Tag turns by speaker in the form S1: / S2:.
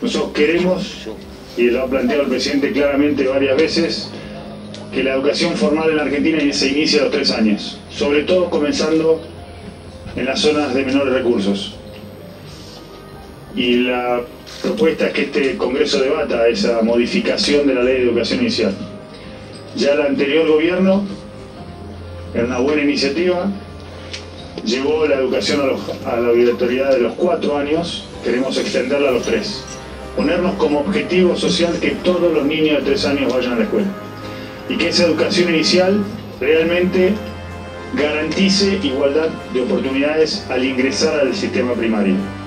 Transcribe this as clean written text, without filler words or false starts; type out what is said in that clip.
S1: Nosotros queremos, y lo ha planteado el presidente claramente varias veces, que la educación formal en Argentina se inicie a los 3 años, sobre todo comenzando en las zonas de menores recursos. Y la propuesta es que este Congreso debata esa modificación de la Ley de Educación Inicial. Ya el anterior gobierno, en una buena iniciativa, llevó la educación a la obligatoriedad de los 4 años, queremos extenderla a los 3. Ponernos como objetivo social que todos los niños de 3 años vayan a la escuela. Y que esa educación inicial realmente garantice igualdad de oportunidades al ingresar al sistema primario.